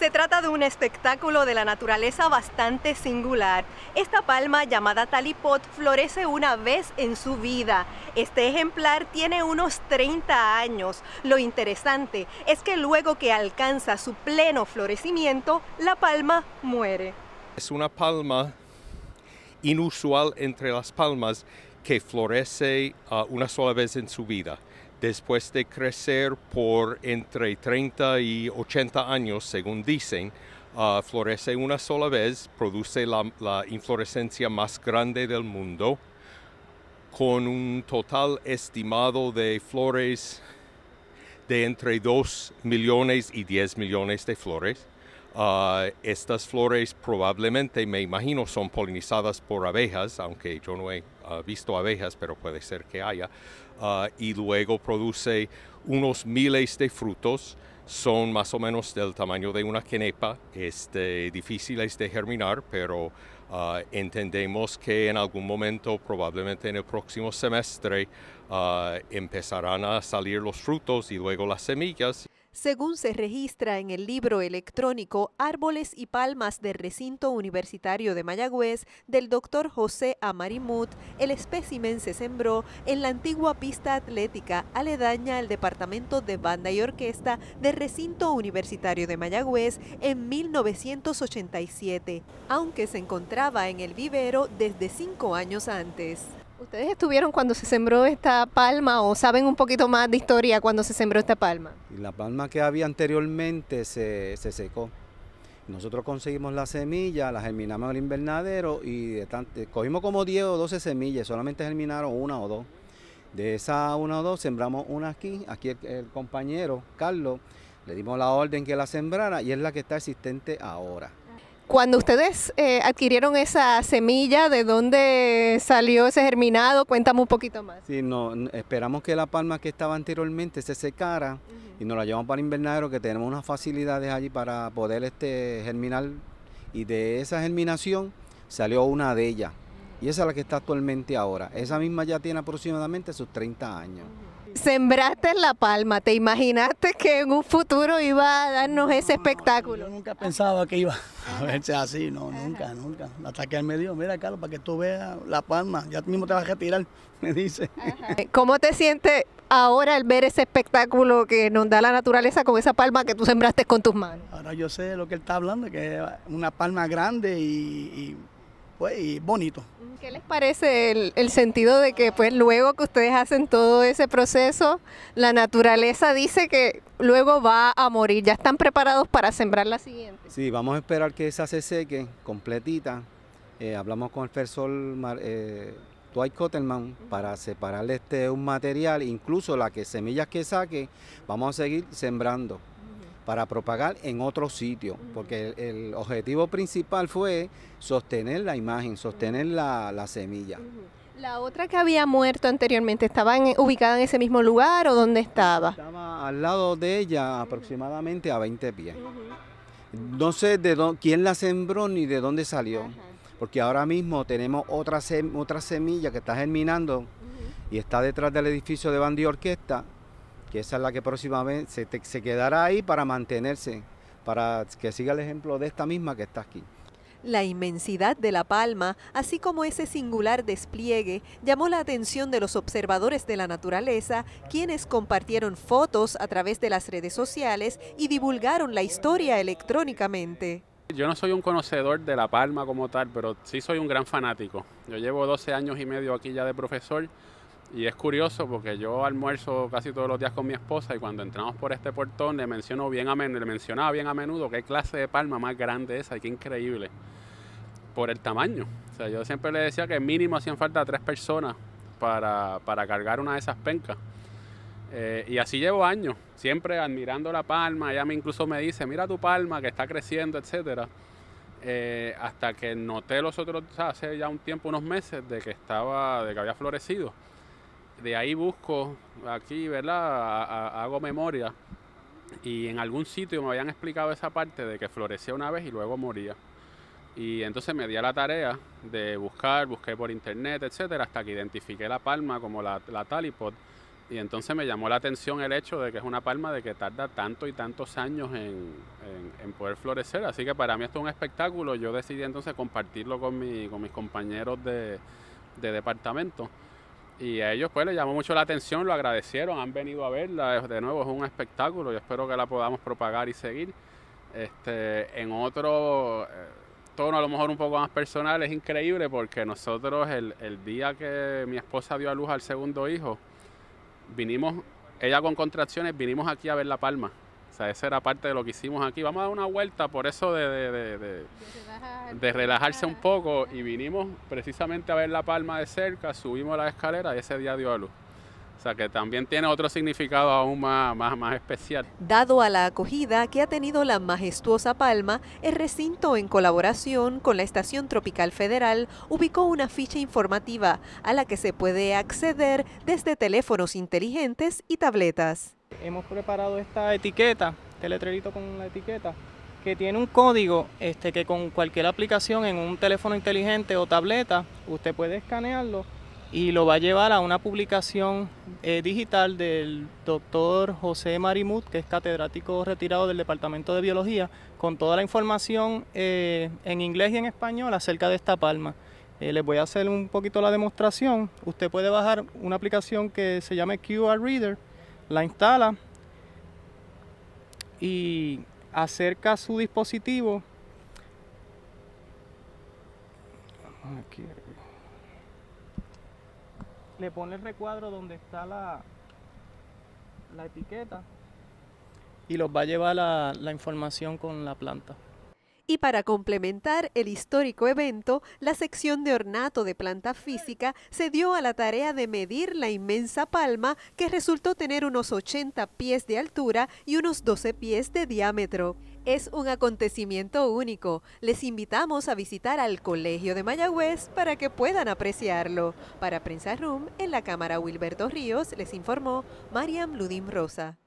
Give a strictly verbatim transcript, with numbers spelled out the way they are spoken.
Se trata de un espectáculo de la naturaleza bastante singular. Esta palma llamada talipot florece una vez en su vida. Este ejemplar tiene unos treinta años. Lo interesante es que luego que alcanza su pleno florecimiento, la palma muere. Es una palma inusual entre las palmas que florece uh, una sola vez en su vida. Después de crecer por entre treinta y ochenta años, según dicen, uh, florece una sola vez, produce la, la inflorescencia más grande del mundo, con un total estimado de flores de entre dos millones y diez millones de flores. Uh, estas flores probablemente, me imagino, son polinizadas por abejas, aunque yo no he uh, visto abejas, pero puede ser que haya. Uh, y luego produce unos miles de frutos, son más o menos del tamaño de una quenepa, este, difíciles de germinar, pero uh, entendemos que en algún momento, probablemente en el próximo semestre, uh, empezarán a salir los frutos y luego las semillas. Según se registra en el libro electrónico Árboles y Palmas del Recinto Universitario de Mayagüez del doctor José Amarimut, el espécimen se sembró en la antigua pista atlética aledaña al Departamento de Banda y Orquesta del Recinto Universitario de Mayagüez en mil novecientos ochenta y siete, aunque se encontraba en el vivero desde cinco años antes. ¿Ustedes estuvieron cuando se sembró esta palma o saben un poquito más de historia cuando se sembró esta palma? La palma que había anteriormente se, se secó. Nosotros conseguimos la semilla, la germinamos en el invernadero y de tanto, cogimos como diez o doce semillas, solamente germinaron una o dos. De esas una o dos sembramos una aquí, aquí el, el compañero Carlos, le dimos la orden que la sembrara y es la que está existente ahora. Cuando ustedes eh, adquirieron esa semilla, ¿de dónde salió ese germinado? Cuéntame un poquito más. Sí, no, esperamos que la palma que estaba anteriormente se secara uh-huh. y nos la llevamos para el invernadero, que tenemos unas facilidades allí para poder este, germinar. Y de esa germinación salió una de ellas. Y esa es la que está actualmente ahora. Esa misma ya tiene aproximadamente sus treinta años. Sembraste la palma, ¿te imaginaste que en un futuro iba a darnos no, ese espectáculo? Yo nunca pensaba que iba a verse así, no, Ajá. nunca, nunca. Hasta que él me dijo, mira Carlos, para que tú veas la palma, ya mismo te vas a retirar, me dice. Ajá. ¿Cómo te sientes ahora al ver ese espectáculo que nos da la naturaleza con esa palma que tú sembraste con tus manos? Ahora yo sé lo que él está hablando, que es una palma grande y, y, pues, y bonito. ¿Qué les parece el, el sentido de que pues luego que ustedes hacen todo ese proceso, la naturaleza dice que luego va a morir? ¿Ya están preparados para sembrar la siguiente? Sí, vamos a esperar que esa se seque completita. Eh, hablamos con el profesor eh, Dwight Cotterman uh-huh. para separarle este un material, incluso las que semillas que saque, vamos a seguir sembrando para propagar en otro sitio, porque el, el objetivo principal fue sostener la imagen, sostener la, la semilla. ¿La otra que había muerto anteriormente estaba en, ubicada en ese mismo lugar o dónde estaba? Estaba al lado de ella aproximadamente a veinte pies. No sé de dónde, quién la sembró ni de dónde salió, porque ahora mismo tenemos otra, sem, otra semilla que está germinando y está detrás del edificio de Banda y Orquesta, que esa es la que próximamente se, te, se quedará ahí para mantenerse, para que siga el ejemplo de esta misma que está aquí. La inmensidad de la palma, así como ese singular despliegue, llamó la atención de los observadores de la naturaleza, quienes compartieron fotos a través de las redes sociales y divulgaron la historia electrónicamente. Yo no soy un conocedor de la palma como tal, pero sí soy un gran fanático. Yo llevo doce años y medio aquí ya de profesor. Y es curioso porque yo almuerzo casi todos los días con mi esposa y cuando entramos por este portón le menciono bien a menudo, le mencionaba bien a menudo qué clase de palma más grande esa y qué increíble por el tamaño. O sea, yo siempre le decía que mínimo hacían falta tres personas para, para cargar una de esas pencas. Eh, y así llevo años, siempre admirando la palma. Ella me incluso me dice, mira tu palma que está creciendo, etcétera. Eh, hasta que noté los otros, o sea, hace ya un tiempo, unos meses, de que estaba, de que había florecido. De ahí busco aquí, ¿verdad? A, a, hago memoria y en algún sitio me habían explicado esa parte de que florecía una vez y luego moría. Y entonces me di a la tarea de buscar, busqué por internet, etcétera, hasta que identifiqué la palma como la, la talipot Y entonces me llamó la atención el hecho de que es una palma de que tarda tanto y tantos años en, en, en poder florecer. Así que para mí esto es un espectáculo. Yo decidí entonces compartirlo con, mi, con mis compañeros de, de departamento. Y a ellos pues les llamó mucho la atención, lo agradecieron, han venido a verla. De nuevo es un espectáculo y espero que la podamos propagar y seguir. Este, en otro eh, tono a lo mejor un poco más personal, es increíble porque nosotros el, el día que mi esposa dio a luz al segundo hijo, vinimos, ella con contracciones, vinimos aquí a ver la palma. O sea, esa era parte de lo que hicimos aquí. Vamos a dar una vuelta por eso de, de, de, de, de relajarse un poco y vinimos precisamente a ver la palma de cerca, subimos la escalera y ese día dio a luz. O sea, que también tiene otro significado aún más, más, más especial. Dado a la acogida que ha tenido la majestuosa palma, el recinto, en colaboración con la Estación Tropical Federal, ubicó una ficha informativa a la que se puede acceder desde teléfonos inteligentes y tabletas. Hemos preparado esta etiqueta, este letrerito con la etiqueta, que tiene un código este, que con cualquier aplicación en un teléfono inteligente o tableta, usted puede escanearlo y lo va a llevar a una publicación eh, digital del doctor José Marimut, que es catedrático retirado del Departamento de Biología, con toda la información eh, en inglés y en español acerca de esta palma. Eh, les voy a hacer un poquito la demostración. Usted puede bajar una aplicación que se llama Q R Reader, la instala y acerca su dispositivo. Aquí. Le pone el recuadro donde está la, la etiqueta y los va a llevar la, la información con la planta. Y para complementar el histórico evento, la sección de ornato de planta física se dio a la tarea de medir la inmensa palma, que resultó tener unos ochenta pies de altura y unos doce pies de diámetro. Es un acontecimiento único. Les invitamos a visitar al Colegio de Mayagüez para que puedan apreciarlo. Para Prensa Room, en la cámara Wilberto Ríos, les informó Mariam Ludim Rosa.